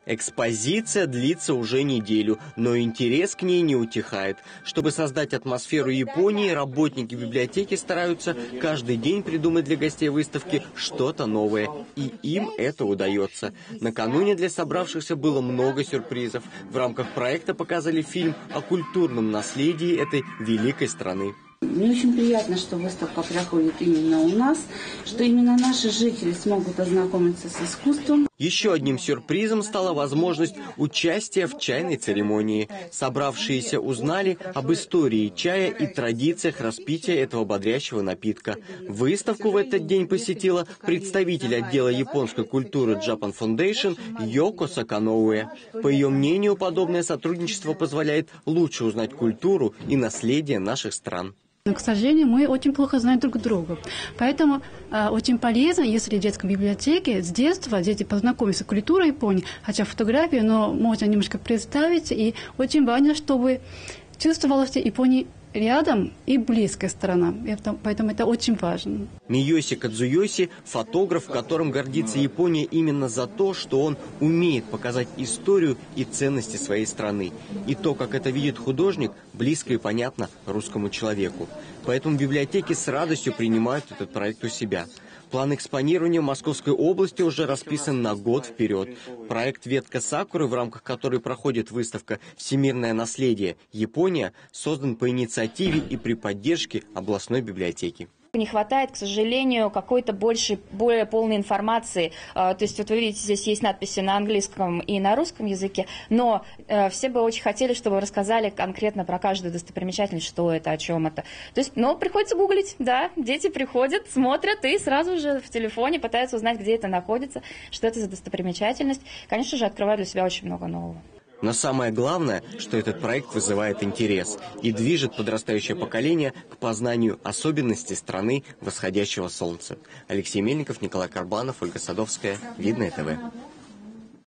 Экспозиция длится уже неделю, но интерес к ней не утихает. Чтобы создать атмосферу Японии, работники библиотеки стараются каждый день придумать для гостей выставки что-то новое. И им это удается. Накануне для собравшихся было много сюрпризов. В рамках проекта показали фильм о культурном наследии этой великой страны. Мне очень приятно, что выставка проходит именно у нас, что именно наши жители смогут ознакомиться с искусством. Еще одним сюрпризом стала возможность участия в чайной церемонии. Собравшиеся узнали об истории чая и традициях распития этого бодрящего напитка. Выставку в этот день посетила представитель отдела японской культуры Japan Foundation Йоко Саканоуэ. По ее мнению, подобное сотрудничество позволяет лучше узнать культуру и наследие наших стран. Но, к сожалению, мы очень плохо знаем друг друга. Поэтому очень полезно, если в детской библиотеке с детства дети познакомятся с культурой Японии, хотя фотографии, но можно немножко представить. И очень важно, чтобы чувствовалась Япония рядом и близкая сторона. Поэтому это очень важно. Миёси Кадзуёси – фотограф, которым гордится Япония именно за то, что он умеет показать историю и ценности своей страны. И то, как это видит художник, близко и понятно русскому человеку. Поэтому библиотеки с радостью принимают этот проект у себя. План экспонирования в Московской области уже расписан на год вперед. Проект «Ветка сакуры», в рамках которой проходит выставка «Всемирное наследие. Япония», создан по инициативе и при поддержке областной библиотеки. Не хватает, к сожалению, какой-то более полной информации. То есть, вот вы видите, здесь есть надписи на английском и на русском языке, но все бы очень хотели, чтобы вы рассказали конкретно про каждую достопримечательность, что это, о чем это. То есть, но приходится гуглить, да, дети приходят, смотрят и сразу же в телефоне пытаются узнать, где это находится, что это за достопримечательность. Конечно же, открывают для себя очень много нового. Но самое главное, что этот проект вызывает интерес и движет подрастающее поколение к познанию особенностей страны восходящего солнца. Алексей Мельников, Николай Карбанов, Ольга Садовская, Видное ТВ.